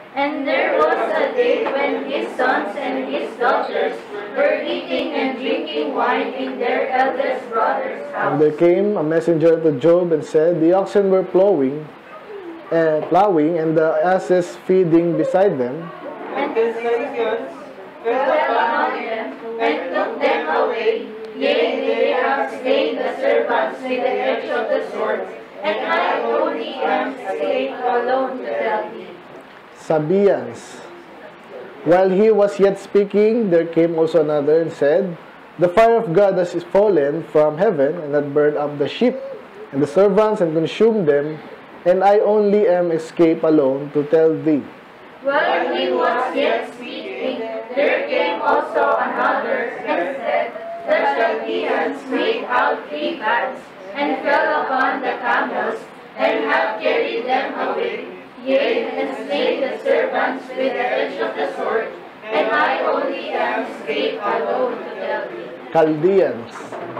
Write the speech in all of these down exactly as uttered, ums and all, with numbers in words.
And there was a day when his sons and his daughters were eating and drinking wine in their eldest brother's house. And there came a messenger to Job and said, the oxen were plowing, uh, plowing, and the asses feeding beside them. And his lions fell upon them and took them away. Yea, they have slain the servants with the edge of the sword, and I only am escaped alone to tell thee. Sabaeans. While he was yet speaking, there came also another and said, the fire of God has fallen from heaven and had burned up the sheep and the servants and consumed them, and I only am escaped alone to tell thee. While he was yet speaking, there came also another and said, the Chaldeans made out three bands, and fell upon the camels, and have carried them away. Yea, and slain the servants with the edge of the sword, and I only am escaped alone to tell thee. Chaldeans.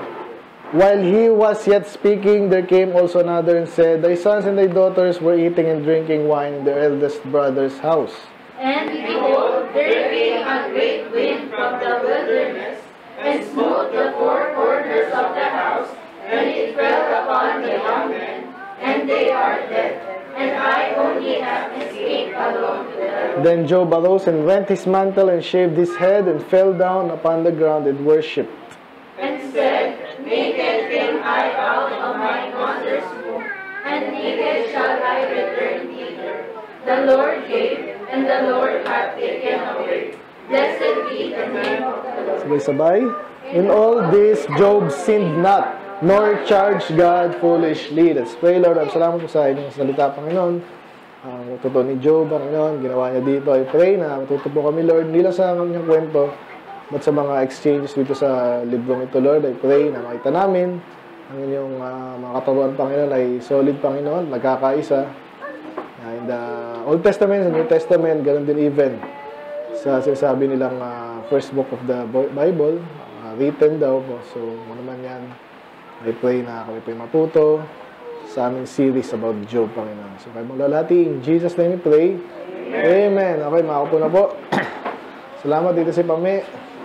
While he was yet speaking, there came also another and said, thy sons and thy daughters were eating and drinking wine in their eldest brother's house. And behold, there came a great wind from the wilderness, and smote the four corners of the house, and it fell upon the young men, and they are dead. And I only am escaped alone to them. Then Job arose and rent his mantle and shaved his head and fell down upon the ground and worshipped. And said, naked came I out of my mother's womb, and naked shall I return thither. The Lord gave, and the Lord hath taken away. Blessed be the name of the Lord. Sabay-sabay. In all this, Job sinned not, nor charged God foolishly. Let's pray, Lord. Salamat po sa inyong salita, Panginoon. Ang uh, totoo ni Job, Panginoon, ginawa niya dito. I pray na matuto po kami, Lord, hindi lang sa kanyang kwento, but sa mga exchanges dito sa librong ito, Lord. I pray na makita namin ang inyong uh, mga katuruan, Panginoon, ay solid, Panginoon, nagkakaisa. Uh, in the Old Testament, sa New Testament, ganoon din even sa sinasabi nilang uh, first book of the Bible, uh, written daw po. So, ano naman yan, I pray na kami po matuto sa aming series about Job, Panginoon. So, kayo mong lalati, in Jesus' name we pray. Amen. Amen. Okay, makaupo na po. Salamat dito si Pame.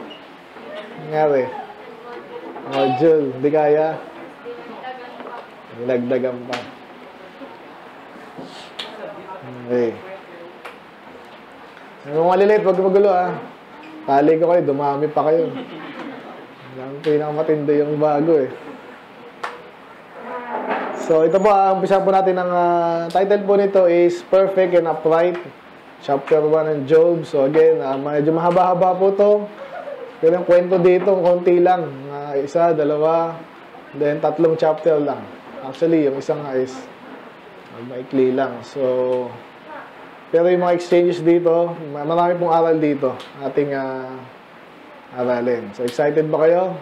Nangyari. Oh, Jul, hindi kaya. Nilagdagan pa. Okay. Yung malilit, wag magulo ha. Tali ko kayo, dumami pa kayo. Ang pinakamatindi yung bago eh. So, ito po, ang umpisa po natin ng uh, title po nito is Perfect and Upright, Chapter one ng Job. So, again, uh, medyo mahaba-haba po ito. Pero yung kwento dito, konti lang. Uh, isa, dalawa, then tatlong chapter lang. Actually, yung isang is maikli lang. So, pero yung mga exchanges dito, marami pong aral dito ating uh, aralin. So, excited ba kayo?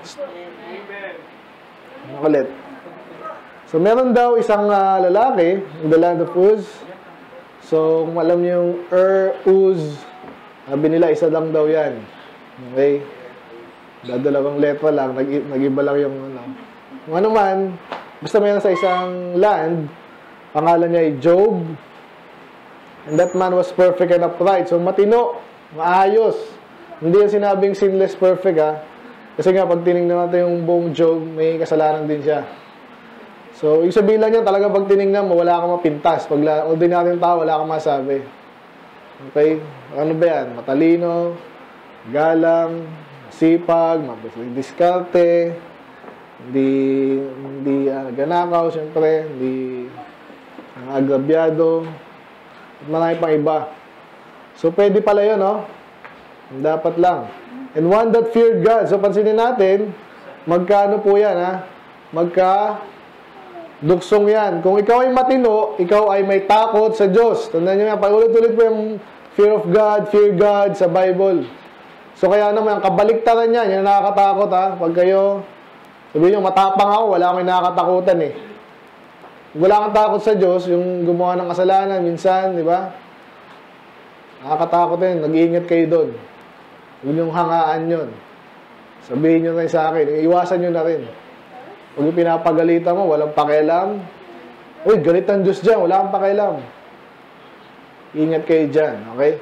Makulit. So, meron daw isang uh, lalaki in the land of Uz. So, kung alam niyo yung Ur, Uz, sabi nila, isa lang daw yan. Okay? Dadalawang letra lang, nag-iba lang yung ano. Kung ano man, basta meron sa isang land, pangalan niya ay Job. And that man was perfect and upright. So, matino, maayos. Hindi yung sinabing sinless perfect, ha. Kasi nga, pag tinignan natin yung buong Job, may kasalanan din siya. So, yung sabihin lang niya, talaga pag tinignan mo, wala kang mapintas. Pag ordinaryong tao, wala kang masabi. Okay? Ano ba yan? Matalino, galang, sipag, diskarte, hindi, hindi uh, ganakaw, siyempre, hindi uh, agrabyado, at marami pang iba. So, pwede pala yun, no? Dapat lang. And one that feared God. So, pansinin natin, magkano po yan, ha? Magka duksong yan. Kung ikaw ay matino, ikaw ay may takot sa Diyos. Tandaan nyo yan, paulit-ulit po yung fear of God, fear God sa Bible. So, kaya naman, ang kabaliktaran yan, yan nakakatakot, ha? Pag kayo, sabihin nyo, matapang ako, wala akong nakakatakutan, eh. Wala kang takot sa Diyos, yung gumawa ng kasalanan, minsan, di ba? Nakakatakot yun, nag-iingat kayo doon. Yun yung hangaan yun. Sabihin nyo rin sa akin, iwasan nyo na rin. Huwag yung pinapagalitan mo, walang pakialam. Uy, galit ang Diyos dyan, wala kang pakialam. Ingat kayo dyan, okay?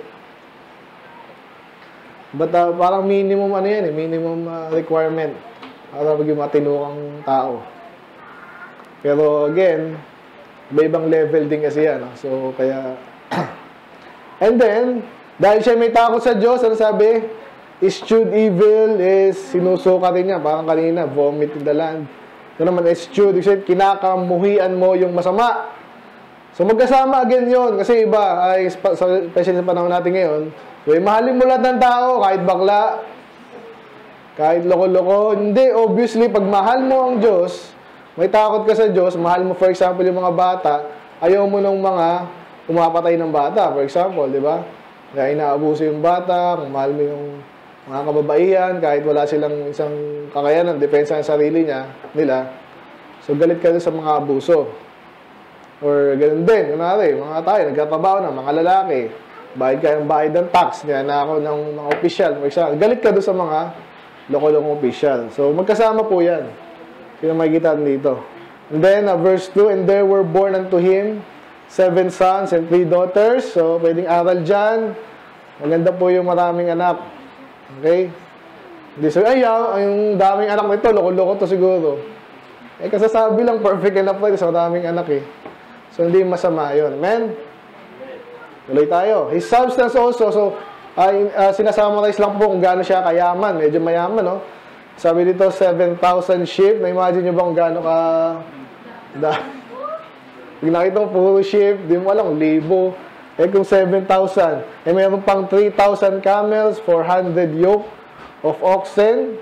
But uh, parang minimum ano yan eh, minimum uh, requirement para maging matinukang tao. Pero again, iba-ibang level din kasi yan. No? So, kaya... And then, dahil siya may takot sa Diyos, ano sabi? Eschewed evil is sinusuka rin niya. Parang kanina, vomit in the land. Ito naman, eschewed. Kinakamuhian mo yung masama. So, magkasama again yon. Kasi iba, ay, especially sa panahon natin ngayon, so, mahalin mo lahat ng tao, kahit bakla, kahit loko-loko. Hindi, obviously, pag mahal mo ang Diyos, may takot ka sa Diyos, mahal mo, for example, yung mga bata, ayaw mo ng mga umapatay ng bata, for example, di ba? Kaya inaabuso yung bata, kung mahal mo yung mga kababaihan, kahit wala silang isang kakayanan, depensa ng sarili niya, nila, so galit ka sa mga abuso. Or ganun din, kunwari, mga tayo, nagkatrabaho na, mga lalaki, bayad ka ng bayad ng tax, niya na ako ng mga opisyal, for example, galit ka doon sa mga loko-lokong opisyal. So, magkasama po yan. Yung makikita dito. And then, uh, verse two, and there were born unto him seven sons and three daughters. So, pwedeng aral dyan. Maganda po yung maraming anak. Okay? Hindi so, ay, yung daming anak nito, loko-loko to siguro. Eh, kasasabi lang, perfect enough po ito sa maraming anak eh. So, hindi masama yun. Amen? Tuloy tayo. His substance also, so, uh, uh, sinasummarize lang po kung gaano siya kayaman. Medyo mayaman, no? Sabi dito, seven thousand sheep. Na-imagine nyo ba kung gaano ka... Da, pag nakita mo, puro sheep, di mo alam, libo. Eh kung seven thousand. Eh mayroon pang three thousand camels, four hundred yoke of oxen.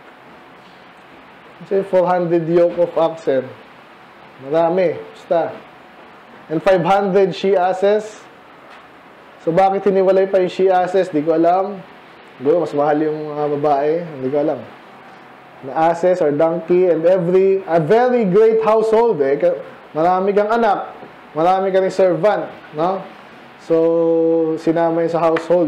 Kasi four hundred yoke of oxen. Marami. Basta. And five hundred she-asses. So bakit hiniwalay pa yung she-asses? Di ko alam. Siguro mas mahal yung mga babae. Hindi ko alam. Na asses or donkey and every a very great household eh. Marami kang anak, marami kang servant, no? So sinama yun sa household.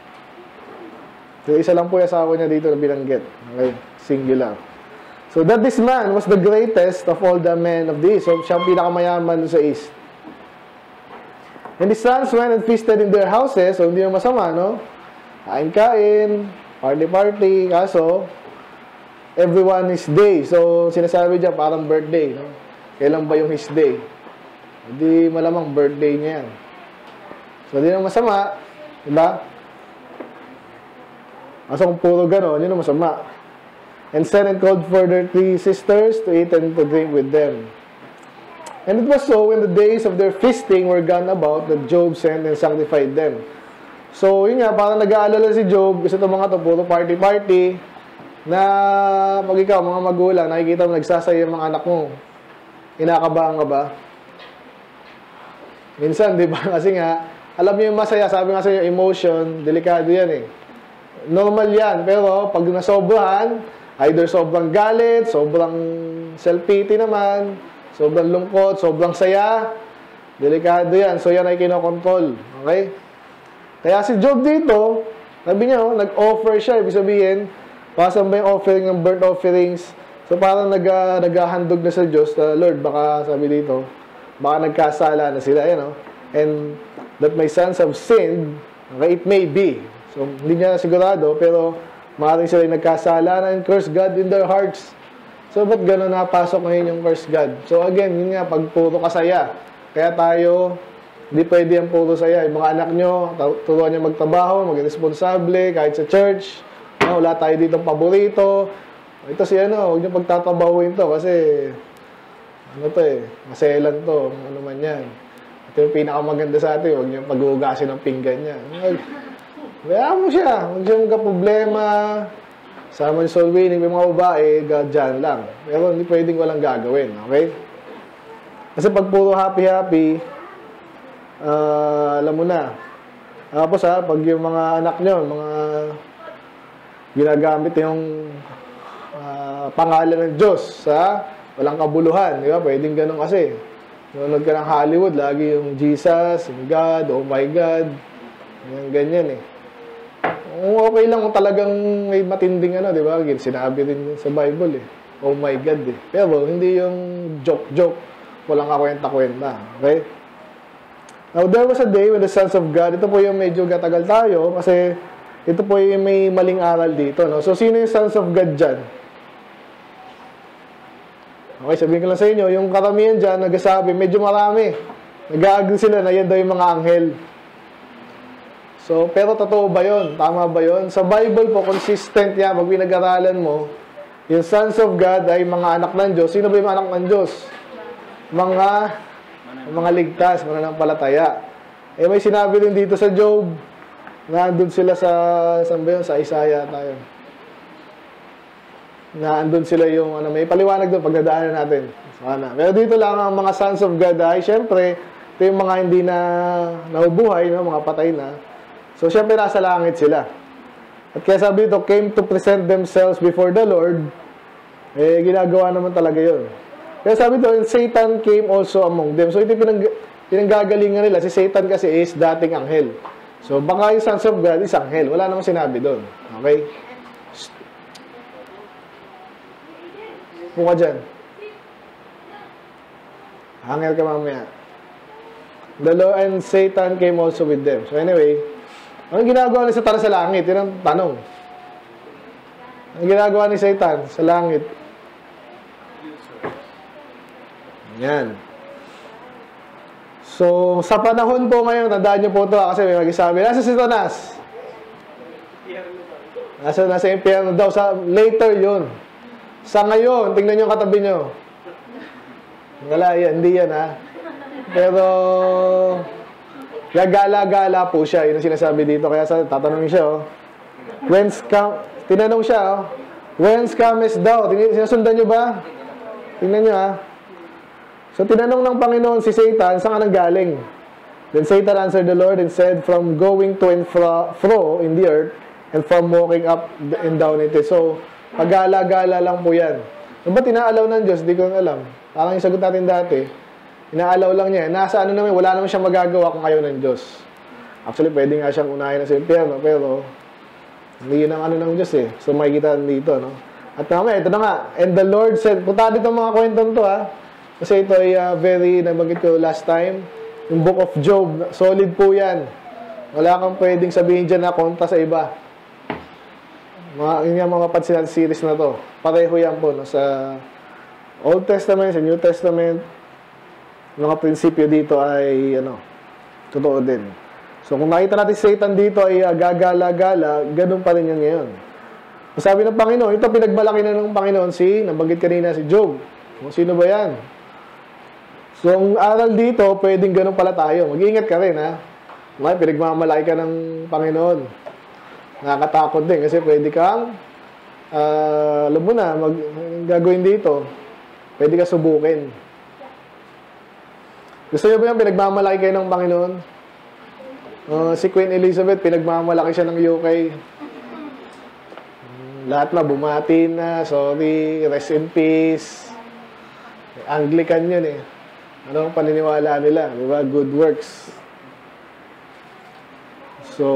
So isa lang po yung asawa niya dito na binanggit. Okay, singular. So that this man was the greatest of all the men of the east. So siya ang pinakamayaman sa east. And his sons went and feasted in their houses. So hindi yung masama, no? Kain-kain, party-party, kaso everyone his day. So, sinasabi dyan, parang birthday. No? Kailan ba yung his day? Hindi malamang birthday niya yan. So, hindi naman masama. Diba? Asa kung puro gano'n, yun ang masama. And sent and called for their three sisters to eat and to drink with them. And it was so, when the days of their feasting were gone about, that Job sent and sanctified them. So, yun nga, parang nag-aalala si Job, kasi itong mga to, puro party-party, na pag ikaw, mga magulang, nakikita mo nagsasaya yung mga anak mo, inakabahan ka ba? Minsan, di ba? Kasi nga, alam niyo yung masaya, sabi nga sa inyo, emotion, delikado yan eh. Normal yan, pero pag nasobrahan, either sobrang galit, sobrang self-pity naman, sobrang lungkot, sobrang saya, delikado yan. So, yan ay kinokontrol. Okay? Kaya si Job dito, sabi niya, oh, nag-offer siya, ibig sabihin, pasan ba yung offering ng burnt offerings? So, parang nag, uh, naghahandog na sa Diyos, uh, Lord, baka sabi dito, baka nagkasala na sila, you know? And that my sons have sinned, okay, it may be. So, hindi niya sigurado, pero maaaring sila yung nagkasala and curse God in their hearts. So, ba't gano'n napasok ngayon yung curse God? So, again, yun nga, pag puro kasaya. Kaya tayo, hindi pwede yung puro saya. Yung mga anak nyo, turuan nyo magtrabaho, maging responsable, kahit sa church. No, wala tayo dito paborito. Ito si ano, huwag niyo pagtatabahuin to kasi ano to eh, maselan to, ano man yan. Ito yung pinakamaganda sa atin, huwag niyo pag-uugasin ng pinggan niya. Kaya mo siya, huwag siya magka-problema. Sama yung soul winning, may mga babae, dyan lang. Pero hindi pwedeng walang gagawin, okay? Kasi pag puro happy-happy, uh, alam mo na. Tapos ha, pag yung mga anak nyo, mga ginagamit yung uh, pangalan ng Diyos sa walang kabuluhan. Di ba? Pwedeng ganun kasi. Nanonood ka ng Hollywood, lagi yung Jesus, yung God, oh my God. Yung ganyan eh. Okay lang kung talagang may matinding ano, di ba? Sinabi rin sa Bible eh. Oh my God eh. Pero hindi yung joke-joke. Walang kakwenta-kwenta. Okay? Now, there was a day when the sons of God, ito po yung medyo gatagal tayo kasi ito po yung may maling aral dito. No? So, sino yung sons of God dyan? Okay, sabihin ko lang sa inyo, yung karamihan dyan, nagsasabi, medyo marami. Nag-agree sila na yan daw yung mga anghel. So, pero totoo ba yun? Tama ba yun? Sa Bible po, consistent yan. Pag pinag-aralan mo, yung sons of God ay mga anak ng Diyos. Sino ba yung anak ng Diyos? Mga, mga ligtas, mananampalataya. Eh, may sinabi din dito sa Job, na andun sila sa, saan ba yun? Sa Isaiah tayo. Na andun sila yung, ano, may paliwanag doon, pagdadaanan natin. Sana. Pero dito lang, ang mga sons of God ay, syempre, ito yung mga hindi na nabubuhay, no? Mga patay na. So, syempre, nasa langit sila. At kaya sabi dito, came to present themselves before the Lord, eh, ginagawa naman talaga yun. Kaya sabi dito, Satan came also among them. So, ito pinang, pinanggagalingan nila. Si Satan kasi is dating anghel. So, baka yung sons of God is anghel. Wala namang sinabi doon. Okay? Buka dyan. Anghel ka mamaya. The Lord and Satan came also with them. So, anyway, anong ginagawa ni Satan sa langit? Yun ang tanong. Anong ginagawa ni Satan sa langit? Yan. So, sa panahon po ngayon, tandaan nyo po ito kasi may mag-isabi, nasa si Satanas? Nasa, nasa impyerno daw. Sa, later yun. Sa ngayon, tingnan nyo katabi nyo. Wala yan, hindi yan ha. Pero, gagala-gala po siya. Yun ang sinasabi dito. Kaya sa, tatanungin siya, oh. Whence come, tinanong siya, oh. Whence comes thou? Sinasundan nyo ba? Tingnan nyo, ha. So, tinanong ng Panginoon si Satan, saan ka nang galing? Then Satan answered the Lord and said, from going to and fro, fro in the earth, and from walking up and down it. So, pagala-gala lang po yan. So, ba't inaalaw ng Diyos? Di ko alam. Parang yung sagot natin dati, inaalaw lang niya. Nasa ano naman, wala naman siyang magagawa kung ayaw ng Diyos. Actually, pwede nga siyang unahin na sa impyerno, pero hindi yun ang ano ng Diyos eh. So, makikita dito, no? At naman, ito na nga. And the Lord said, punta dito mga kwentong to, ha? Kasi ito ay uh, very, nabanggit ko last time, yung Book of Job, solid po yan. Wala kang pwedeng sabihin dyan na kontra sa iba. Mga, yun yung mga pansinan series na to. Pareho yan po, no? Sa Old Testament, sa New Testament, mga prinsipyo dito ay, ano, totoo din. So, kung nakita natin Satan dito ay uh, gagala-gala, ganun pa rin yan ngayon. Sabi ng Panginoon, ito pinagmalaki na ng Panginoon si, nabanggit kanina si Job. O, sino ba yan? So, ang aral dito, pwedeng ganun pala tayo. Mag-iingat ka rin, ha? May pinagmamalaki ka ng Panginoon. Nakakatakot din kasi pwede kang, uh, alam mo na, mag, gagawin dito, pwede ka subukin. Gusto nyo ba yung pinagmamalaki kayo ng Panginoon? Uh, si Queen Elizabeth, pinagmamalaki siya ng U K. Lahat na, bumati na, sorry, rest in peace. Anglican yun eh. Ano ang paniniwala nila? Di ba? Good works. So,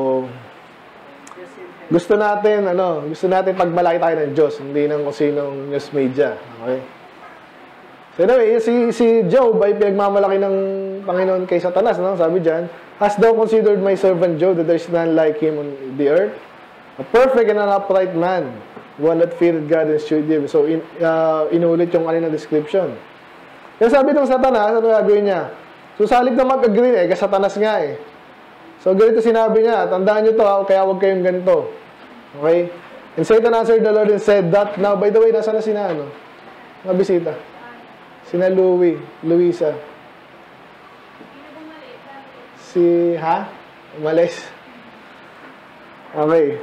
gusto natin, ano, gusto natin pagmalaki tayo ng Diyos, hindi ng kung sinong news media. Okay? So anyway, si, si Job ay pinagmamalaki ng Panginoon kay Satanas, no? Sabi dyan, hast thou considered my servant Job, that there is none like him on the earth? A perfect and an upright man, one that feared God and showed him. So, in, uh, inulit yung kanina description. Kaya sabi ng Satanas, ano gagawin niya? So, sa halip na mag-agree, eh, kasi Satanas nga eh. So, ganito sinabi niya, tandaan niyo to, kaya huwag kayong ganito. Okay? And Satan answered the Lord and said that, now, by the way, nasa na sina, ano? Mga bisita. Sina Louie, Luisa. Si, ha? Umalis. Okay.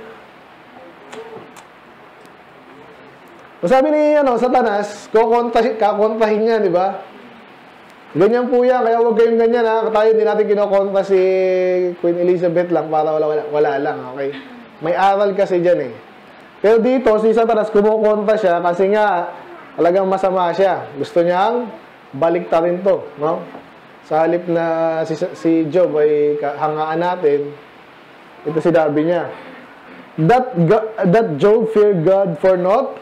Sabi ni, ano, Satanas, kakontrahin niya, di ba? Ganyan po yan, kaya huwag kayong ganyan, ha? Tayo, hindi natin kinokontra si Queen Elizabeth lang para wala, wala, wala lang, okay? May aral kasi dyan, eh. Pero dito, si Satanas, kumukontra siya kasi nga, talagang masama siya. Gusto niyang baliktarin to, no? Sa halip na si, si Job ay hangaan natin, ito sinabi niya, that, that Job feared God for naught.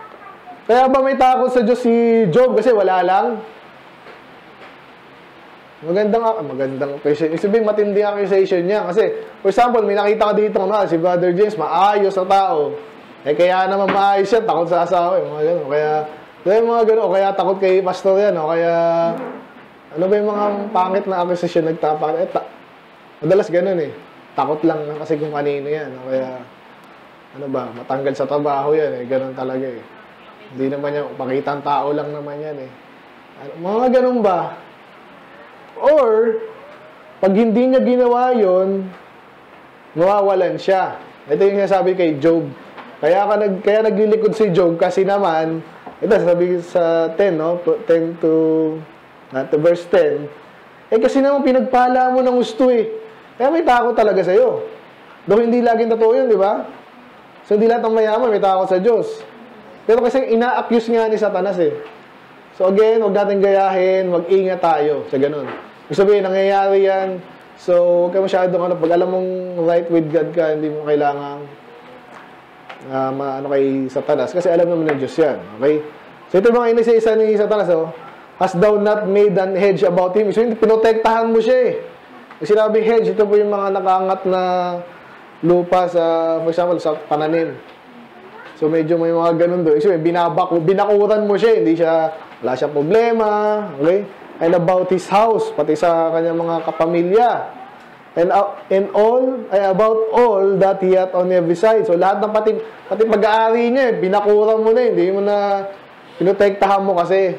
Kaya ba may takot sa Diyos si Job? Kasi wala lang. Magandang, ah, magandang accusation. Ibig sabihin, matindi ang accusation niya. Kasi, for example, may nakita ka dito na si Brother James, maayos na tao. Eh, kaya naman maayos siya, takot sa asawa. Eh, mga ganun. Kaya, kaya mga ganun. O kaya takot kay pastor yan. O kaya, ano ba yung mga pangit na accusation nagtapak? Eh, ta madalas ganun eh. Takot lang kasi kung kanino yan. O kaya, ano ba, matanggal sa trabaho yan eh. Ganun talaga eh. Hindi naman yan, pakitang tao lang naman yan eh. Ano, mga ganun ba? Or, pag hindi niya ginawa yun, mawawalan siya. Ito yung sinasabi kay Job. Kaya, ka nag, kaya naglilikod si Job kasi naman, ito sabi sa ten, no? ten to, uh, to verse ten, eh kasi naman pinagpala mo ng gusto eh. Kaya may takot talaga sa'yo. Though hindi laging totoo yun, di ba? So, hindi lahat ng mayaman may takot sa Diyos. Pero kasi ina-accuse nga ni Satanas eh. So again, huwag natin gayahin, mag-ingat tayo sa ganun. Ibig sabihin, nangyayari yan. So, huwag ka masyadong, ano, pag alam mong right with God ka, hindi mo kailangan uh, ma, ano, kay Satanas. Kasi alam naman ng Diyos yan. Okay? So, ito mga inisa-isa ni Satanas, oh. Has thou not made an hedge about him? So, pinotektahan mo siya eh. Kasi sinabi hedge, ito po yung mga nakaangat na lupa sa, for example, sa pananim. So, medyo may mga ganun doon. So, binabak, binakuran mo siya. Hindi siya, wala siyang problema. Okay? And about his house, pati sa kanyang mga kapamilya. And, uh, and all, ay about all that he hath on every side. So, lahat ng pati, pati pag-aari niya, binakuran mo na. Hindi mo na, pinotektahan mo kasi.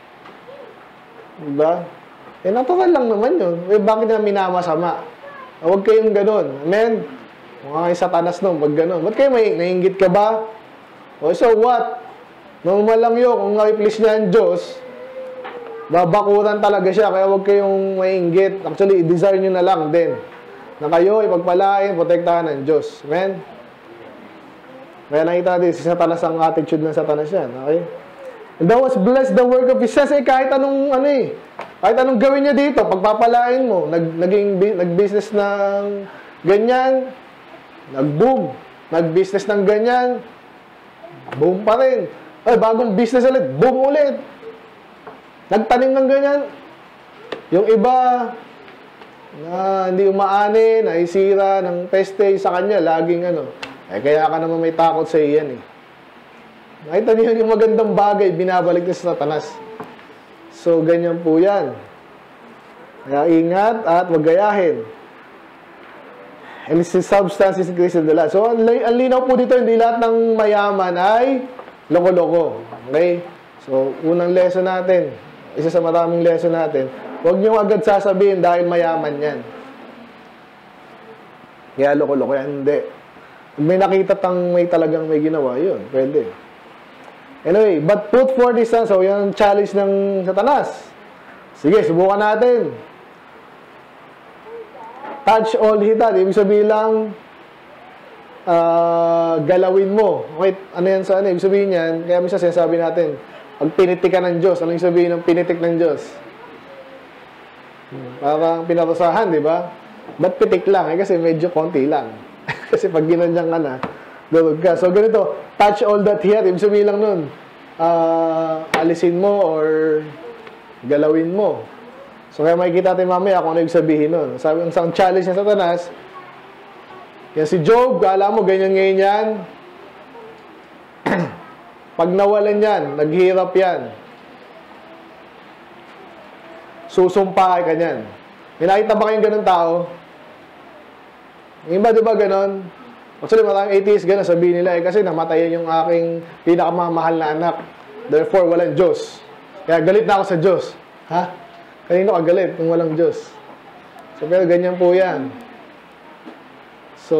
Diba? Eh, natural lang naman yun. Eh, bakit na minamasama? Huwag kayong ganun. Amen? Mga Satanas no, pag ganun. Ba't kayo may nainggit ka ba? O, so what? Normal lang yun. Kung na-please niya ang Diyos, babakuran talaga siya. Kaya huwag kayong mainggit. Actually, i-desire nyo na lang din. Na kayo, ipagpalain, protektahan ng Diyos. Amen? Kaya nakita natin, si Satanas ang attitude ng Satanas yan. Okay? And thou was blessed the work of his hands. Eh, kahit anong, ano eh, kahit anong gawin niya dito, pagpapalain mo, nag, naging, nag-business ng ganyan, nag-boom, nag-business ng ganyan, boom pa rin. Ay, bagong business ulit, boom ulit. Nagtanim ng ganyan. Yung iba, na hindi umaani, naisira ng peste sa kanya, laging ano. Eh, kaya ka naman may takot sa iyan eh. Nakita niyo yung magandang bagay, binabalik ni Satanas. So, ganyan po yan. Kaya ingat at wag gayahin. And it's the substance is increased in the land. So, ang, ang linaw po dito, hindi lahat ng mayaman ay loko-loko. Okay? So, unang lesson natin, isa sa maraming lesson natin, huwag niyo agad sasabihin dahil mayaman yan. Kaya loko-loko yan, hindi. Kung may nakita tang may talagang may ginawa, yun, pwede. Anyway, but put forth his hand. So, yan ang challenge ng Satanas. Sige, subukan natin. Touch all he done. Ibig sabihin lang, uh, galawin mo. Okay, ano yan sa ano? Ibig sabihin yan, kaya minsan sinasabi natin, pag pinitik ka ng Diyos, anong sabihin ng pinitik ng Diyos? Hmm, parang pinatasahan, di ba? Ba't pitik lang? Eh, kasi medyo konti lang. Kasi pag ginanyan ka na, durog ka. So, ganito, touch all that here. Ibig sabihin lang nun, uh, alisin mo or galawin mo. So, kaya makikita natin mamaya kung ano ibig sabihin nun. Sabi, ang challenge ng Satanas, yan si Job, kala mo, ganyan ngayon yan. Pag nawalan yan, naghihirap yan, susumpay ka niyan. May nakita ba kayong ganun tao? Yung iba, di ba ganun? Actually, maraming atheists ganun, sabihin nila, eh, kasi namatayan yung aking pinakamamahal na anak. Therefore, walang Diyos. Kaya galit na ako sa Diyos. Ha? Kanino ka galit kung walang Diyos? So, pero ganyan po yan. So,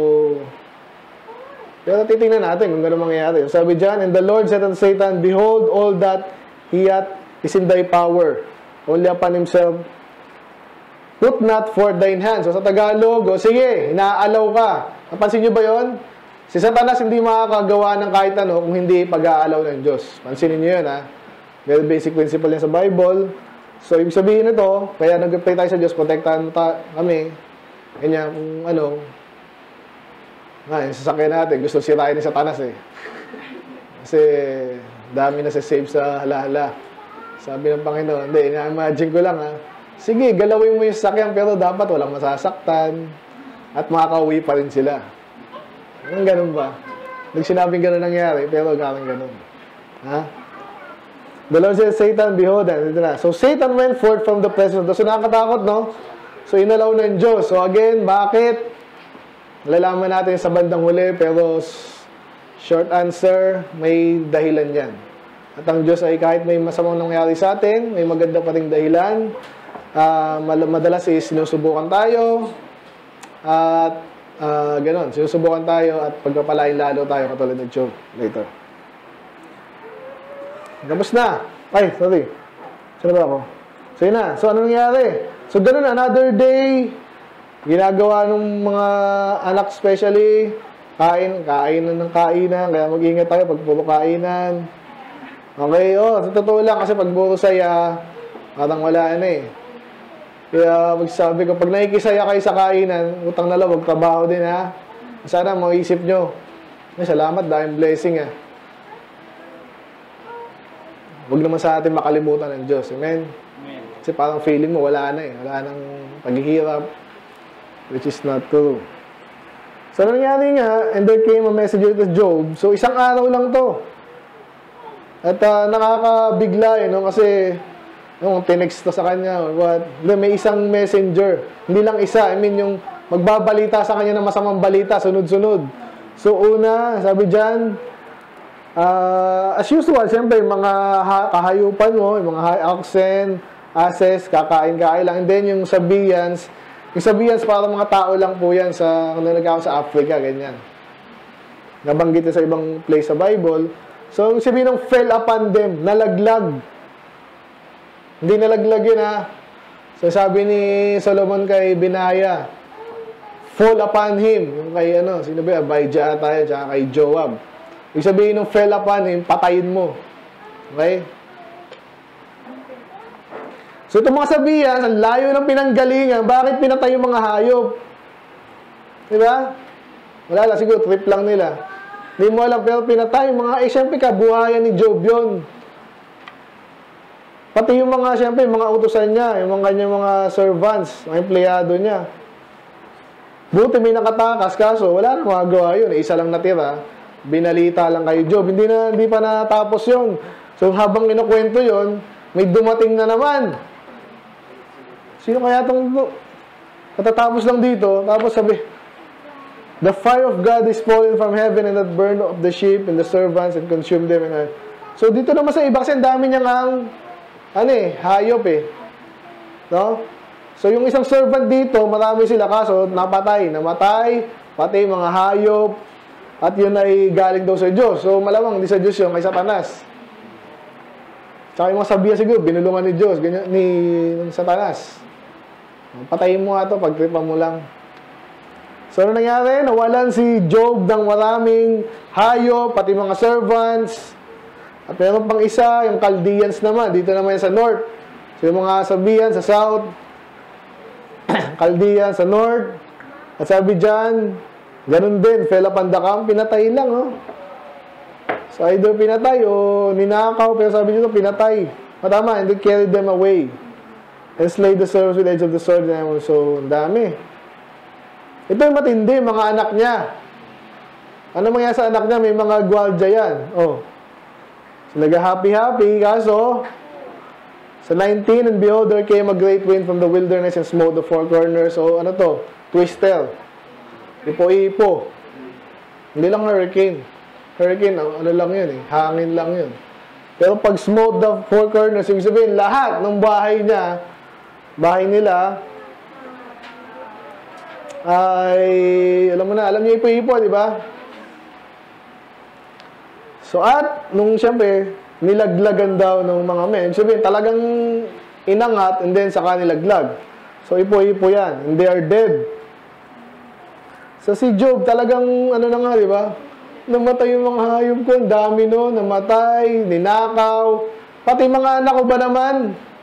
pero titingnan natin kung gano'n mangyayari. Sabi dyan, and the Lord said unto Satan, behold, all that he hath is in thy power. Only upon himself, put not forth thine hands. So, sa Tagalog, o sige, inaalaw ka. Napansin nyo ba yon? Si Satanas hindi makakagawa ng kahit ano kung hindi pag-aalaw ng Diyos. Pansinin nyo yun, ha? Very basic principle yan sa Bible. So, ibig sabihin ito, kaya nag-pray tayo sa Diyos, protektahan mo ta kami. Ganyan, kung ano, nga, yung sasakyan natin, gusto sirain ni Satanas eh. Kasi, dami na sa save sa hala-hala. Sabi ng Panginoon, hindi, ina-imagine ko lang ha. sige, galawin mo yung sasakyan, pero dapat walang masasaktan at makakauwi pa rin sila. Anong ganun ba? Nung sinabing ganun nangyari, pero gawin ganun. Ha? Dalawa siya, Satan, behold, dito na. So, Satan went forth from the presence of God. So, nakakatakot, no? So, inalaw ng Diyos. So, again, bakit? Malalaman natin sa bandang huli, pero short answer, may dahilan yan. At ang Diyos ay kahit may masamang nangyari sa atin, may maganda pa ring dahilan. Uh, madalas is sinusubukan tayo. At uh, ganon, sinusubukan tayo at pagpapalain lalo tayo katulad ng Job later. Tapos na. Ay, sorry. Sino ba ako? So, yun na. So, ano nangyari? So, ganun, another day, ginagawa ng mga anak especially, kain, kainan ng kainan, kaya mag-ingat tayo pag puro kainan. Okay, oh, sa totoo lang, kasi pag puro saya, parang wala na eh. Kaya magsasabi ko, pag nakikisaya kayo sa kainan, utang na lang, magtrabaho din ha. Sana maisip nyo, ay, salamat dahil blessing ah. Huwag naman sa atin makalimutan ng Diyos. Amen? Amen? Kasi parang feeling mo, wala na eh. Wala nang paghihirap, which is not true. So, nangyari nga, and there came a messenger to Job. So, isang araw lang to. At uh, nakakabigla eh, no? Kasi, yung tinext to sa kanya, or what? May isang messenger. Hindi lang isa. I mean, yung magbabalita sa kanya ng masamang balita, sunod-sunod. So, una, sabi dyan, Uh, as usual, siyempre, yung mga kahayupan mo, yung mga oxen, asses, kakain-kain lang. And then, yung sabians, yung sabians, parang mga tao lang po yan sa, kung nalagay ako sa Africa, ganyan. Nabanggit sa ibang place sa Bible. So, yung sabihin ng fell upon them, nalaglag. Hindi nalaglag yun, ha? So, sabi ni Solomon kay Benaya, fall upon him. Yung kay, ano, sino ba, Abijah tayo, tsaka kay Joab. Ibig sabihin ng fell upon him, patayin mo. Okay? So, itong mga sabihan, ang layo ng pinanggalingan, bakit pinatay yung mga hayop? Diba? Wala lang, siguro trip lang nila. Hindi mo alam, pero pinatay yung mga, eh, syempre, kabuhayan ni Job yun. Pati yung mga, syempre, mga utusan niya, yung mga kanyang mga servants, mga empleyado niya. Buti may nakatakas, kaso wala na magagawa yun. Isa lang natira. Binalita lang kay Job. Hindi na, hindi pa natapos yun. So, habang inukwento yun, may dumating na naman. Sino kaya itong katatapos lang dito? Tapos sabi, the fire of God is falling from heaven and that burned up the sheep and the servants and consumed them. And so, dito naman sa iba, kasi ang dami niyang ang, ano eh, hayop eh. No? So, yung isang servant dito, marami sila, kaso napatay. Namatay, pati mga hayop. At yun ay galing daw sa Diyos. So, malamang hindi sa Diyos yun, kay Satanas. Tsaka yung mga sabihan siguro, binulungan ni Diyos, ganyan, ni Satanas. Patayin mo nga ito, pagtripan mo lang. So, ano nangyari? Nawalan si Job ng maraming hayop, pati mga servants. At meron pang isa, yung Chaldeans naman, dito naman sa north. So, yung mga sabihan sa south, Chaldeans sa north. At sabi dyan, ganun din, fell upon the camp, pinatay lang, no? So, either pinatay o ninakaw, pero sabi dito, pinatay. Matama, and they carried them away. And slayed the servants with the edge of the sword. So, ang dami. Ito yung matindi, mga anak niya. Ano mangyayari sa anak niya? May mga gwaldya yan. Oh. So, nag-happy-happy, kaso, sa nineteen, and behold, there came a great wind from the wilderness and smote the four corners. So, ano to? Twister. Ipo-ipo. Hindi lang hurricane. Hurricane, ano lang yun eh. Hangin lang yun. Pero pag smote the four corners, yung sabihin, lahat ng bahay niya, bahay nila, ay, alam mo na, alam niyo ipo-ipo, di ba? So, at, nung siyempre, nilaglagan daw ng mga men, sabihin, talagang inangat, and then saka nilaglag. So, ipo-ipo yan. And they are dead. So, si Job, talagang, ano na nga, di ba? Namatay yung mga hayop ko, ang dami no, namatay, ninakaw, pati mga anak ko ba naman?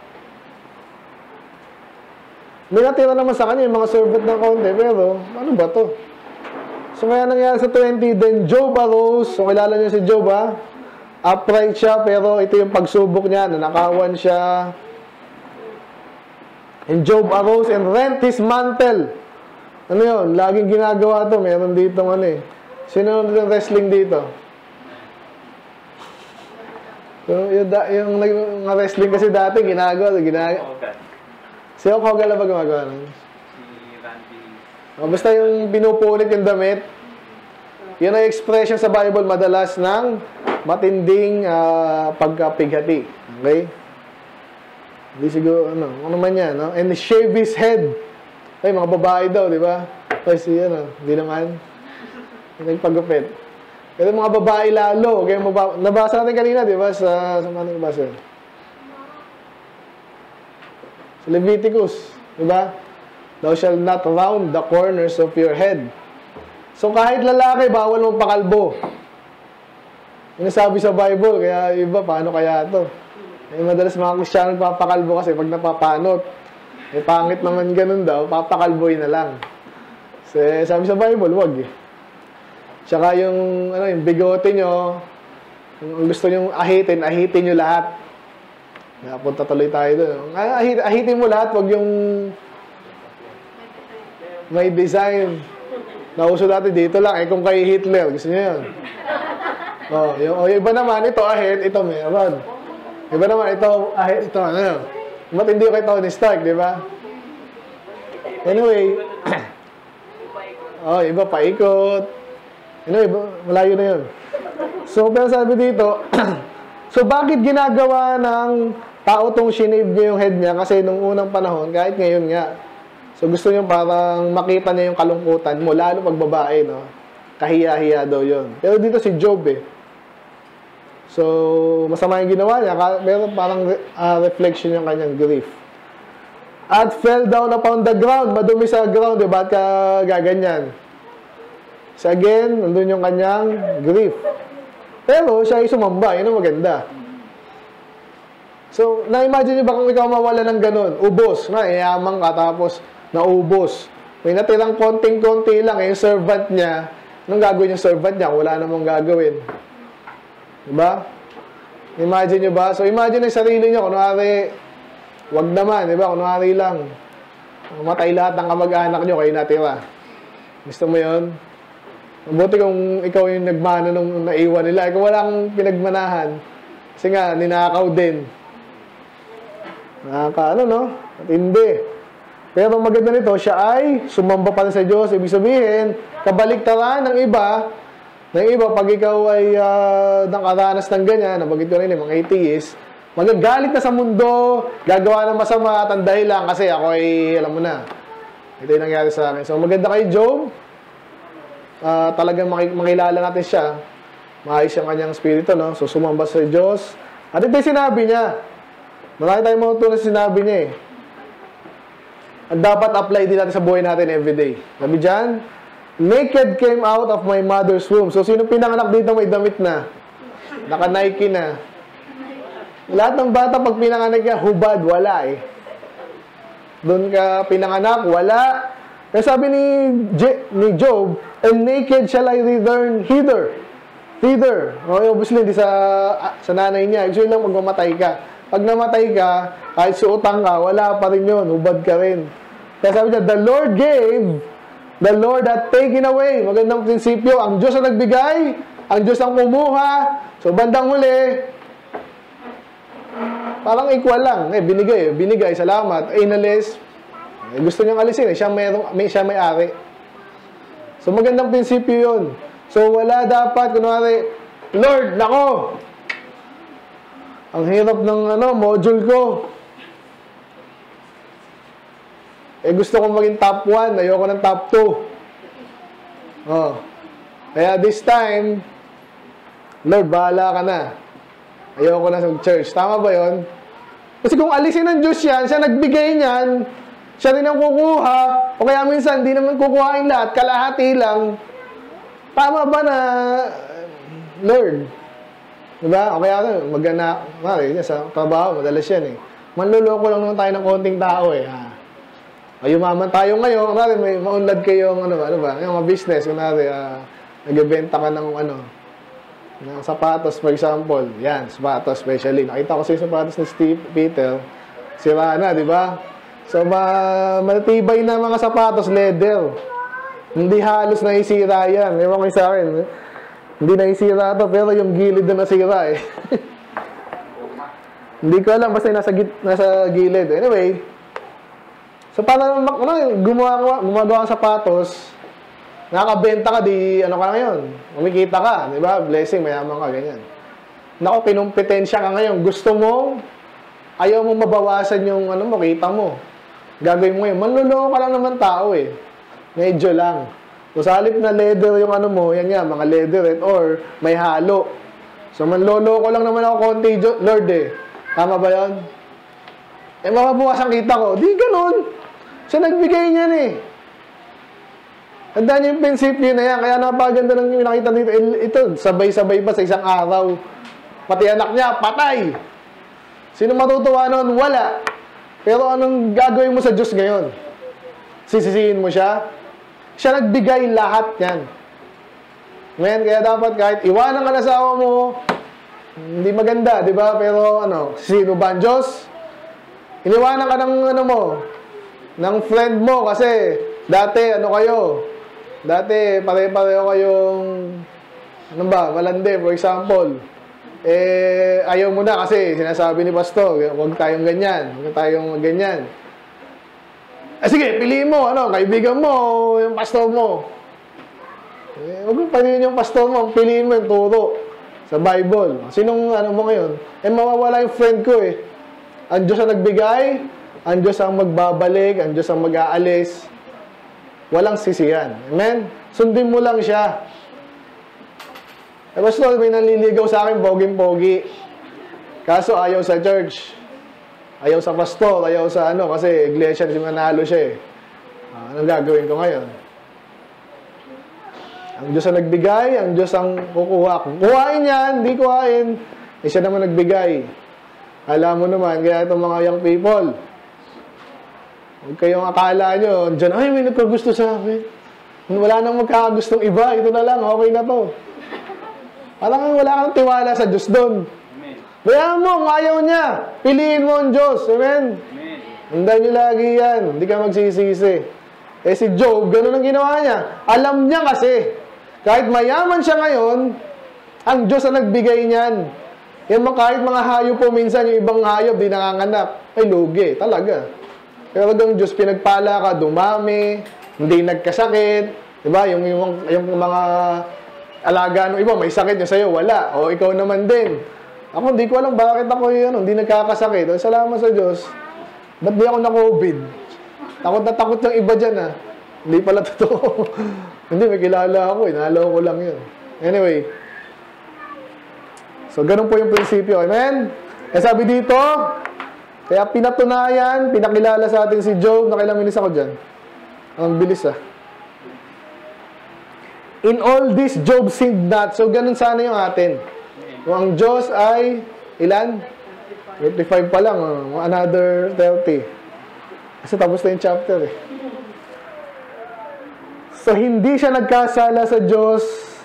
May natira naman sa kanya, yung mga servant ng konti, pero, ano ba to? So, kaya nangyari sa twenty, then Job arose, so kilala niyo si Job, ha? Upright siya, pero ito yung pagsubok niya, nanakawan siya. And Job arose and rent his mantle. Ano yun? Laging ginagawa to. Meron dito ano eh. Sino yung wrestling dito? Yung, yung, yung, yung wrestling kasi dati, ginagawa. ginagawa. Si Hulk Hogan na ba gumagawa nun? Si Randy. O, basta yung pinupunit yung damit. Yun ang expression sa Bible madalas ng matinding uh, pagkapighati. Okay? Hindi siguro, ano, ano man yan, no? And shave his head. Ay, mga babae daw, di ba? Ay, si, ano, hindi naman. Nagpagupit. Pero mga babae lalo. Okay, mababa, nabasa natin kanina, di ba? Sa, sa ano nabasa? Sa Leviticus, di ba? Thou shalt not round the corners of your head. So, kahit lalaki, bawal mong pakalbo. Yung sabi sa Bible, kaya iba, paano kaya ito? Eh, madalas mga Kristiyano nagpapakalbo kasi pag napapanot. Eh, pangit naman ganun daw, papakalboy na lang. Kasi, sabi sa Bible, wag eh. Tsaka yung, ano, yung bigote nyo, kung gusto nyo ahitin, ahitin nyo lahat. Napunta tuloy tayo doon. Ahit, ahitin mo lahat, wag yung may design. Nauso dati dito lang, eh kung kay Hitler, gusto nyo yun? Oh, yung, oh, yung iba naman, ito ahit, ito meron. Iba naman, ito ahit, ito ano. Matindi yung kay Tony Stark, di ba? Anyway, oh, iba paikot. Anyway, malayo na yun. So, pero sabi dito, so bakit ginagawa ng tao tong shinave niya yung head niya? Kasi nung unang panahon, kahit ngayon nga, so gusto niyo parang makita niya yung kalungkutan mo, lalo pag babae, no? Kahiya-hiya daw yun. Pero dito si Job eh. So, masama yung ginawa niya, pero parang uh, reflection yung kanyang grief. At fell down upon the ground, madumi sa ground, eh, ba't ka gaganyan? So again, nandun yung kanyang grief. Pero siya ay sumamba, yun ang maganda. So, na-imagine niyo ba kung ikaw mawala ng ganun? Ubos, na, iyamang ka, tapos naubos. May natirang konting-konti lang, eh, yung servant niya, anong gagawin yung servant niya? Wala namang gagawin. Diba? Imagine nyo ba? So, imagine yung sarili nyo, kunwari, wag naman, diba? Kunwari lang, matay lahat ng kamag-anak nyo, kayo natira. Gusto mo yun? Mabuti kung ikaw yung nagmano nung naiwan nila. Kung walang pinagmanahan, kasi nga, ninakaw din. Nakaka, ano, no? At hindi. Pero maganda nito, siya ay sumamba pa rin sa Diyos. Ibig sabihin, kabaliktaran ng iba, ng iba, pag ikaw ay uh, nakaranas ng ganyan, nabagit ko rin yung mga atheist, magagalit na sa mundo, gagawa ng masama, at ang dahilan kasi ako ay, alam mo na, ito yung nangyari sa akin. So, maganda kay Job, uh, talagang makilala natin siya, maayos yung kanyang spirito, no? So, sumamba sa Diyos. At ito yung sinabi niya. Marami tayong matutunan sa sinabi niya eh. At dapat apply din natin sa buhay natin everyday. Sabi dyan, naked came out of my mother's womb. So, sino pinanganak dito may damit na? Naka-Nike na. Lahat ng bata, pag pinanganak ka, hubad, wala eh. Doon ka pinanganak, wala. Kaya sabi ni, J ni Job, and naked shall I return hither. Hither. Okay, obviously, hindi sa, sa nanay niya. Ibig lang magmamatay ka. Pag namatay ka, kahit suotang ka, wala pa rin yun. Hubad ka rin. Kaya sabi niya, the Lord gave, the Lord had taken away. Magandang prinsipyo. Ang Diyos ang nagbigay, ang Diyos ang kumuha. So, bandang huli, parang equal lang. Eh, binigay. Binigay, salamat. Eh, inalis. Eh, gusto niyang alisin. Eh. Siya, mayroong, may, siya may ari. So, magandang prinsipyo yun. So, wala dapat, kunwari, Lord, nako, ang hirap ng ano, module ko. Eh, gusto kong maging top one. Ayoko ng top two. Oh. Kaya this time, Lord, bahala ka na. Ayoko na sa church. Tama ba yun? Kasi kung alisin ng Diyos yan, siya nagbigay niyan, siya rin ang kukuha, o kaya minsan, di naman kukuhain lahat, kalahati lang. Tama ba na, Lord? Diba? O kaya mag-anak, mali, sa trabaho, madalas yan eh. Manluloko lang naman tayo ng konting tao eh. Ha? Ay, yumaman tayo ngayon, kunwari may maunlad kayong, ano, ano ba, yung mga business, kunwari, uh, nagbebenta ka ng, ano, ng sapatos, for example. Yan, sapatos, especially. Nakita ko sa sapatos ni Steve Peter, sira na, di ba? So, ma matibay na mga sapatos, leather. Hindi halos naisira yan. Ewan ko sa akin. Eh. Hindi naisira to, pero yung gilid na nasira eh. Hindi ko alam, basta nasa, nasa gilid. Anyway, so para ano, gumawa, gumagawa ng sapatos, nakakabenta ka, di ano ka ngayon, umikita ka, di ba? Blessing, mayaman ka, ganyan. Naku, kinumpetensya ka ngayon. Gusto mo, ayaw mo mabawasan yung ano mo, kita mo. Gagawin mo ngayon. Manluloko ka lang naman tao eh. Medyo lang. So, sa halip na leather yung ano mo, yan nga, mga leatherette or may halo. So, manloloko lang naman ako konti, Lord eh. Tama ba yun? Eh, mababawasan kita ko. Di ganun. Siya nagbigay niyan eh. Tandaan niyo yung prinsipyo na yan. Kaya napaganda ng nakita dito. Ito, sabay-sabay pa sa isang araw. Pati anak niya, patay. Sino matutuwa nun? Wala. Pero anong gagawin mo sa Diyos ngayon? Sisisihin mo siya? Siya nagbigay lahat yan. Ngayon, kaya dapat kahit iwanan ka na sa asawa mo, hindi maganda, di ba? Pero ano, sino ba ang Diyos? Iniwanan ka ng ano mo, ng friend mo kasi dati ano kayo? Dati pare-pareho kayong ano ba, malande for example. Eh, ayaw mo na kasi sinasabi ni pastor, huwag tayong ganyan, huwag tayong ganyan. Eh, sige, piliin mo, ano, kaibigan mo, yung pastor mo. Eh, huwag mo piliin yung pastor mo, piliin mo yung turo sa Bible. Sinong, ano mo ngayon? Eh, mawawala yung friend ko eh. Ang Diyos ang nagbigay, ang Diyos ang magbabalik, ang Diyos ang mag-aalis. Walang sisiyan. Amen? Sundin mo lang siya. Eh, pastor, may nanliligaw sa akin, poging-pogi. Kaso ayaw sa church. Ayaw sa pastor, ayaw sa ano, kasi iglesia, kasi manalo siya eh. Ah, anong gagawin ko ngayon? Ang Diyos ang nagbigay, ang Diyos ang kukuha. Kung kuhain yan, hindi kuhain. Eh, siya naman nagbigay. Alam mo naman, kaya itong mga young people, huwag kayong akala nyo, dyan, ay, may nagkagusto sa akin. Wala nang magkakagustong iba, ito na lang, okay na to. Parang wala kang tiwala sa Diyos doon. Bayan mo, kung ayaw niya, piliin mo ang Diyos. Amen? Hinday niyo lagi yan, hindi ka magsisisi. Eh si Job, ganun ang ginawa niya. Alam niya kasi, kahit mayaman siya ngayon, ang Diyos ang nagbigay niyan. Yan mga kahit mga hayop po, minsan yung ibang hayop, di nanganganak. Ay, lugi, talaga. Pero ang Diyos, pinagpala ka, dumami, hindi nagkasakit. Diba? Yung, yung, yung mga alaga ng iba, may sakit niya sa'yo, wala. O ikaw naman din. Ako, hindi ko alam bakit ako yun, hindi nagkakasakit. O, salamat sa Diyos. Ba't di ako na-COVID? Takot na takot yung iba dyan, ha? Hindi pala totoo. Hindi, may kilala ako, eh. Naalala ko lang yun. Anyway. So, ganun po yung prinsipyo. Amen? Kaya sabi dito, kaya pinatunayan, pinakilala sa atin si Job. Nakailang minis ako dyan? Ang bilis, ha? In all this, Job sinned not. So, ganun sana yung atin. Kung ang Diyos ay, ilan? thirty-five pa lang. Oh. Another thirty. Kasi tapos na yung chapter, eh. So, hindi siya nagkasala sa Diyos.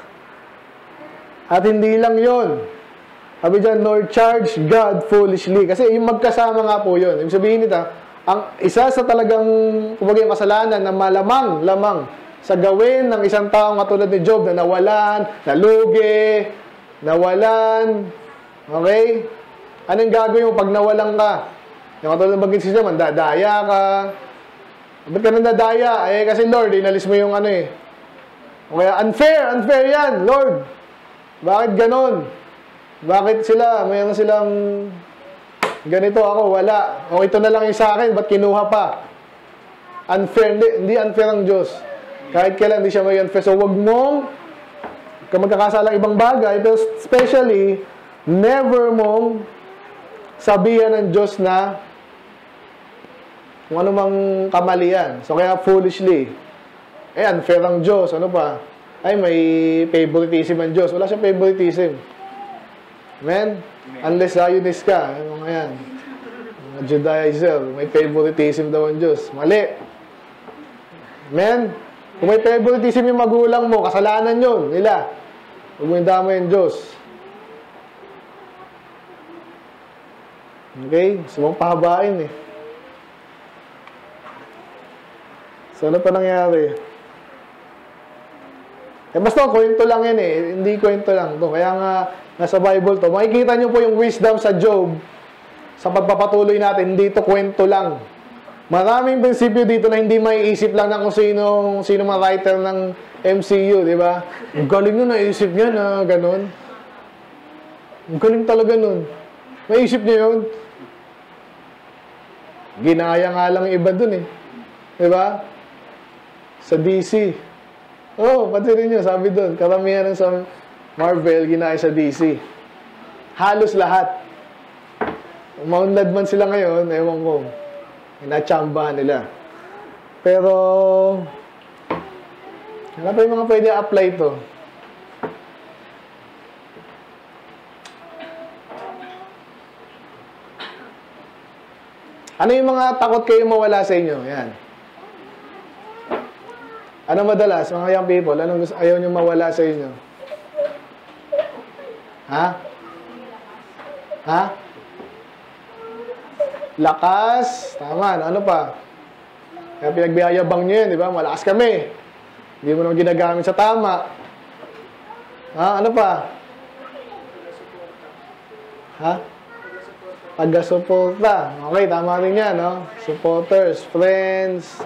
At hindi lang yon. Sabi dyan, nor charge God foolishly. Kasi yung magkasama nga po yun. Ibig sabihin nito, ang isa sa talagang, kumbaga yung kasalanan na malamang, lamang, sa gawin ng isang taong katulad ni Job na nawalan, nalugi, nawalan, okay? Anong gagawin mo pag nawalan ka? Yung katulad ng bagay siya, mandadaya ka. Ba't ka nandadaya? Eh, kasi Lord, inalis mo yung ano eh. Okay, unfair, unfair yan, Lord. Bakit ganon? Bakit sila, mayroon silang ganito ako, wala. O ito na lang yung sa akin, ba't kinuha pa? Unfair, hindi, hindi unfair ang Diyos. Kahit kailan hindi siya may unfair. So, wag mong magkakasalang ibang bagay, pero especially, never mong sabihan ng Diyos na kung ano mang kamalian. So, kaya foolishly. Eh, unfair ang Diyos. Ano pa? Ay, may favoritism ang Diyos. Wala siyang favoritism. Amen? Unless Zionist ka. Ano nga yan? Mga Judaizer. May favoritism daw ang Diyos. Mali. Amen? Kung may favoritism yung magulang mo, kasalanan yun. Nila. Huwag mo yung dama yung Diyos. Okay? Gusto mong pahabain eh. So, ano pa nangyari? Eh, basta, kwento lang yan eh. Hindi kwento lang to. Kaya nga, nasa Bible to. Makikita nyo po yung wisdom sa Job. Sa pagpapatuloy natin, hindi to kwento lang. Maraming prinsipyo dito na hindi maiisip lang na kung sino, sino mga writer ng M C U, di ba? Ang galing nun, naisip niya na ganun. Ang galing talaga nun. Naisip niya yun. Ginaya nga lang yung iba dun eh. Di ba? Sa D C. Oo, oh, pansinin nyo, sabi dun, karamihan ng sa Marvel, ginaya sa D C. Halos lahat. Maunlad man sila ngayon, ewan ko. Inatsambahan nila. Pero, ano pa yung mga pwede apply to? Ano yung mga takot kayo mawala sa inyo? Yan. Ano madalas, mga young people? Anong gusto, ayaw nyo mawala sa inyo? Ha? Ha? Lakas. Tama. Ano pa? Kaya pinagbiyayabang nyo yun, di ba? Malakas kami. Hindi mo naman ginagamit sa tama. Ha? Ano pa? Ha? Taga-suporta. Okay, tama rin yan, no? Supporters, friends.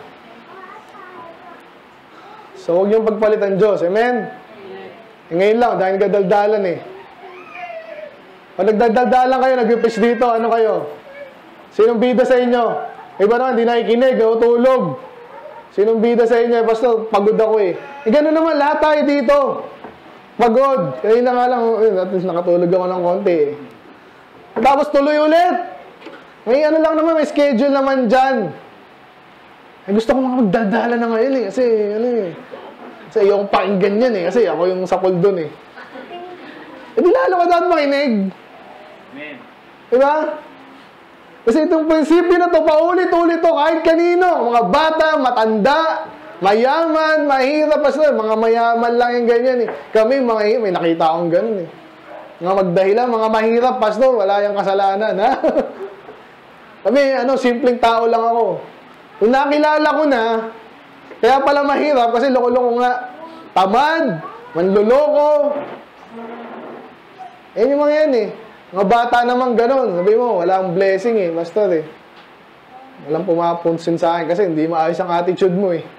So, huwag niyong pagpalitan Diyos. Amen? E ngayon lang, dahil nagdadaldalan eh. Pag nagdadaldalan kayo, nag-preach dito, ano kayo? Sinong bida sa inyo? Iba naman, hindi nakikinig, natutulog. Sinong bida sa inyo? Basta, pagod ako eh. E gano'n naman, lahat tayo dito. Pagod. Kaya na nga lang, eh, at least nakatulog ako ng konti eh. Tapos tuloy ulit. May ano lang naman, may schedule naman dyan. Eh, gusto ko mga magdadala na ngayon eh. Kasi, ano eh. Kasi yung pakinggan yan eh. Kasi ako yung sapol dun eh. Eh, di lalo ka dapat makinig. Amen. Diba? Kasi itong prinsipyo na to, paulit-ulit to kahit kanino. Mga bata, matanda, mayaman, mahirap. Basta, mga mayaman lang yung ganyan eh. Kami, mga, may nakita akong ganun eh. Mga magdahilan, mga mahirap, pastor, wala yung kasalanan, ha? Kami, ano, simpleng tao lang ako. Kung nakilala ko na, kaya pala mahirap, kasi loko-loko nga, tamad, manluloko. Eh, yung mga yan eh. Mga bata naman ganun. Sabi mo, walang blessing eh, pastor eh. Walang pumapunsin sa akin kasi hindi maayos ang attitude mo eh.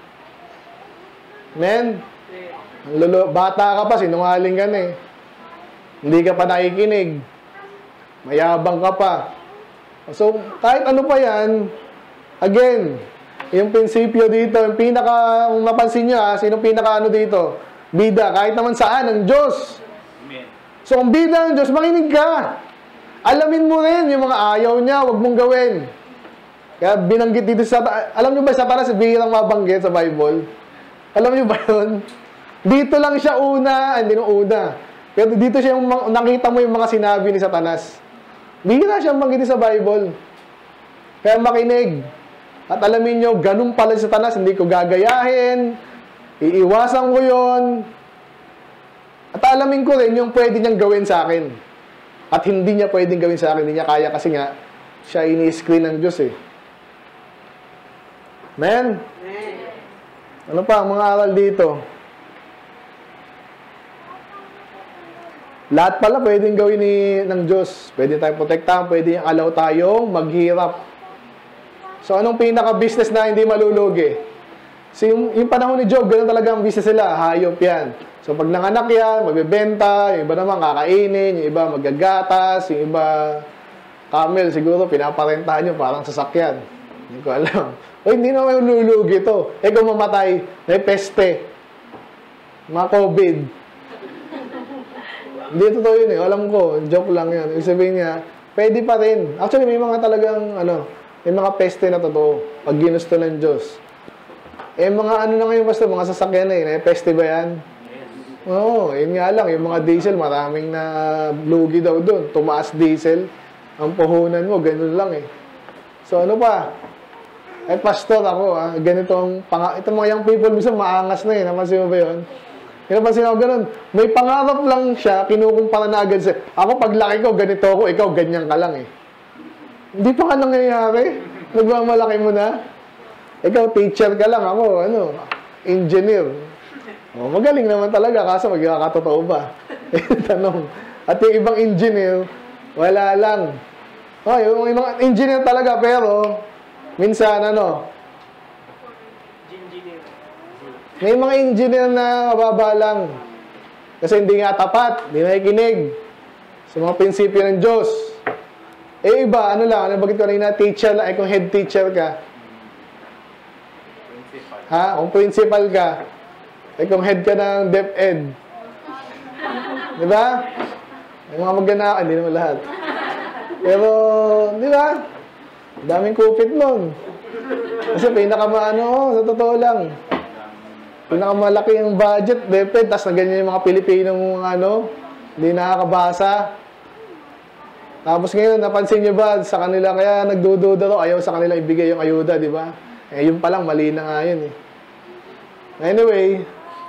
Men, bata ka pa, sinungaling ka na eh. Hindi ka pa nakikinig. Mayabang ka pa. So, kahit ano pa yan, again, yung prinsipyo dito, yung pinaka, kung napansin nyo ha, sino pinaka ano dito? Bida, kahit naman saan, ang Diyos. Amen. So, ang bida ng Diyos, makinig ka. Alamin mo rin yung mga ayaw niya, huwag mong gawin. Kaya binanggit dito sa, alam nyo ba sa Satanas, bihirang mabanggit sa Bible? Alam nyo ba yun? Dito lang siya una, hindi nung una. Pero dito siya yung, nakita mo yung mga sinabi ni Satanas. Bihira siyang banggit sa Bible. Kaya makinig. At alamin nyo, ganun pala si Satanas, hindi ko gagayahin, iiwasan ko yon. At alamin ko rin yung pwede niyang gawin sa akin. At hindi niya pwedeng gawin sa akin, hindi niya kaya kasi nga, siya ini-screen ng Diyos eh. Amen? Ano pa, mga aral dito? Lahat pala pwedeng gawin ni, ng Diyos. Pwede tayong protektahan, pwede yung allow tayong maghirap. So, anong pinaka-business na hindi malulugi? So, yung, yung panahon ni Job, ganoon talaga ang business nila. Hayop yan. So, pag nanganak yan, magbebenta, yung iba naman kakainin, yung iba magagatas, yung iba camel, siguro pinaparentahan nyo parang sasakyan. Hindi ko alam. O, hindi naman malulugi ito. Eh, kung mamatay, may peste. Mga COVID. Hindi totoo yun eh. Alam ko, joke lang yun. Ibig sabihin niya, pwede pa rin. Actually, may mga talagang, ano, may mga peste na totoo. Pag ginusto ng Diyos. Eh, mga ano na ngayon, basta mga sasakyan na yun. Eh, peste ba yan? Oo, oh, yun nga lang. Yung mga diesel, maraming na lugi daw doon. Tumaas diesel. Ang puhunan mo, ganun lang eh. So, ano pa? Eh, pastor ako, ah. Ganito ang, pang itong mga young people, minsan maangas na eh. Napansin mo ba yun? Napansin ako ganun. May pangarap lang siya, kinukumpara na agad siya. Ako, paglaki ko, ganito ako, ikaw, ganyan ka lang eh. Hindi pa ka nangyayari. Nagmamalaki mo na. Ikaw, teacher ka lang. Ako, ano, engineer. Oh, magaling naman talaga, kaso magkakatotoo ba? Tanong. At yung ibang engineer, wala lang. Oh, yung ibang engineer talaga, pero, minsan, ano, may mga engineer na mababa lang. Kasi hindi nga tapat, hindi nakikinig sa mga prinsipyo ng Diyos. Eh iba, ano lang, ano bagit ko na teacher lang, eh kung head teacher ka. Principal. Ha? Kung principal ka, eh kung head ka ng DepEd. Di ba? Yung mga magana, hindi naman lahat. Pero, di ba? Daming kupit nun. Kasi pinakamaano, sa totoo lang. Pinakamalaki yung budget, DepEd, tapos na ganyan yung mga Pilipinong ano, hindi nakakabasa. Tapos ngayon, napansin nyo ba, sa kanila kaya nagdududa ro, ayaw sa kanila ibigay yung ayuda, di ba? Eh, yun palang, mali na nga yun eh. Anyway,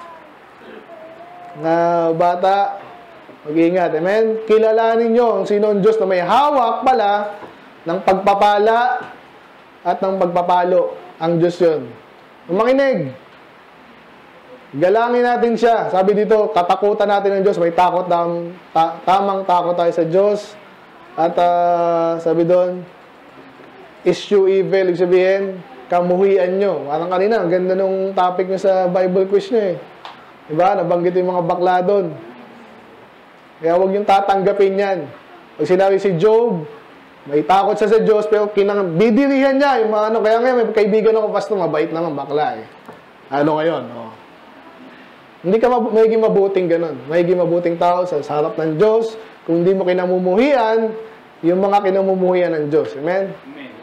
na bata, mag-iingat. Amen? Kilalanin nyo ang sino ang Diyos na may hawak pala ng pagpapala at ng pagpapalo. Ang Diyos yun. Makinig. Galangin natin siya. Sabi dito, katakutan natin ng Diyos. May takot, tam, ta, tamang takot tayo sa Diyos. At uh, sabi doon, issue evil, ibig sabihin, kamuhian nyo. Parang kanina, ang ganda nung topic nyo sa Bible quiz nyo eh. Diba? Nabanggit yung mga bakla doon. Kaya huwag yung tatanggapin yan. Pag sinabi si Job, may takot siya sa Diyos, pero kinang bidirihan niya. Yung mga ano, kaya ngayon, may kaibigan ako, pastor, mabait naman, bakla eh. Ano ngayon? Oh. Hindi ka mab magiging mabuting ganun. Magiging mabuting tao sa harap ng Diyos. Kung hindi mo kinamumuhian, yung mga kinamumuhian ng Diyos. Amen? Amen?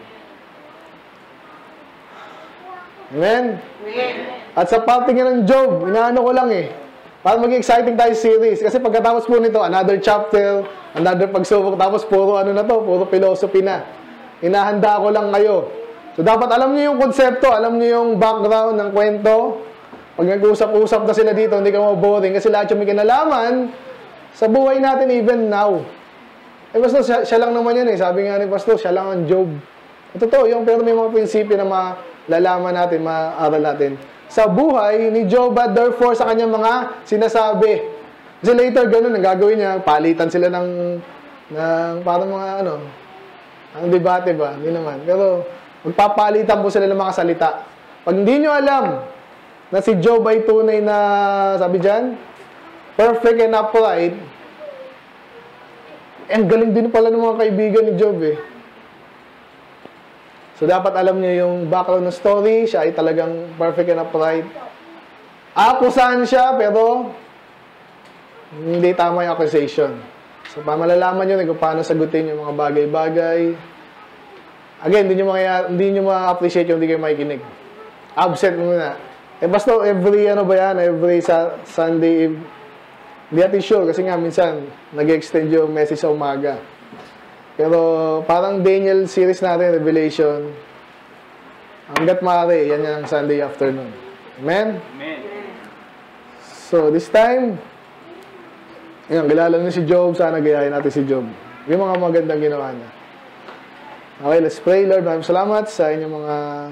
Amen? Amen. At sa parte nga ng Job, inaano ko lang eh. Para maging exciting tayo series. Kasi pagkatapos po nito, another chapter, another pagsubok, tapos puro ano na to, puro philosophy na. Inahanda ko lang kayo. So dapat alam niyo yung konsepto, alam niyo yung background ng kwento. Pag nag-usap-usap na sila dito, hindi ka maboring kasi lahat yung may kinalaman sa buhay natin even now. Eh, Pastor, siya, siya lang naman yan eh. Sabi nga ni Pastor, siya lang ang Job. At totoo, yung pero may mga prinsipyo na malalaman natin, maaral natin. Sa buhay ni Job, at therefore sa kanyang mga sinasabi. Kasi later, ganun, ang gagawin niya, palitan sila ng, ng parang mga ano, ang debate ba? Hindi naman. Pero, magpapalitan po sila ng mga salita. Pag hindi nyo alam, na si Job ay tunay na, sabi dyan, perfect and upright. Eh, ang galing din pala ng mga kaibigan ni Job eh. So, dapat alam niyo yung background ng story. Siya ay talagang perfect and upright. Akusahan siya, pero hindi tama yung accusation. So, pamalalaman nyo kung paano sagutin yung mga bagay-bagay. Again, hindi nyo ma-appreciate yung hindi kayo makikinig. Absent muna. Eh, basta every, ano ba yan, every sa Sunday, hindi natin sure, kasi nga minsan, nag-extend yung message sa umaga. Pero, parang Daniel series natin, Revelation, hanggat maaari, yan yan ang Sunday afternoon. Amen? Amen. So, this time, yun, kilala na si Job, sana gayahin natin si Job. Yung mga magandang ginawa niya. Okay, let's pray. Lord, maraming salamat sa inyong mga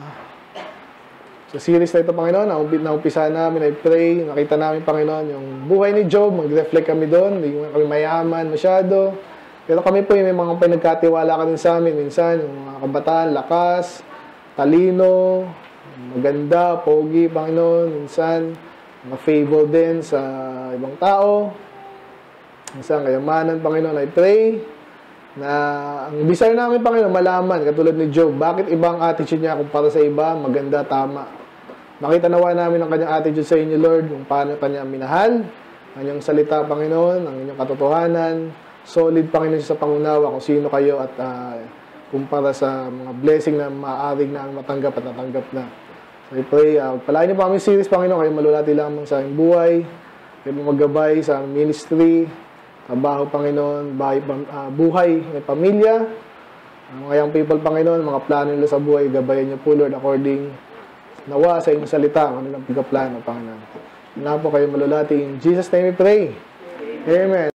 sa series na ito, Panginoon, naumpisa namin, I pray, nakita namin, Panginoon, yung buhay ni Job, mag-reflect kami doon, hindi kami mayaman masyado, pero kami po yung may mga pinagkatiwala ka din sa amin, minsan, yung mga kabataan, lakas, talino, maganda, pogi, Panginoon, minsan, mga favor din sa ibang tao, minsan, kayamanan, Panginoon, I pray, na ang desire namin, Panginoon, malaman, katulad ni Job, bakit ibang attitude niya kumpara sa iba, maganda, tama. Makita nawa namin ang kanyang attitude sa inyo, Lord, kung paano kanya minahal, kanyang salita, Panginoon, ang inyong katotohanan, solid, Panginoon, sa pangunawa kung sino kayo at uh, kumpara sa mga blessing na maaaring na matanggap at natanggap na. So, I pray, uh, palain niyo pa aming series, Panginoon, kayo malulati lamang sa aming buhay, kayo maggabay sa aming ministry, trabaho, Panginoon, bahay, uh, buhay, may pamilya, ang mga young people, Panginoon, mga plano nila sa buhay, gabayan niyo po, Lord, according nawa sa inyong salita, ano lang pagkaplano, Panginoon. Na po kayo malulati. In Jesus' name we pray. Amen.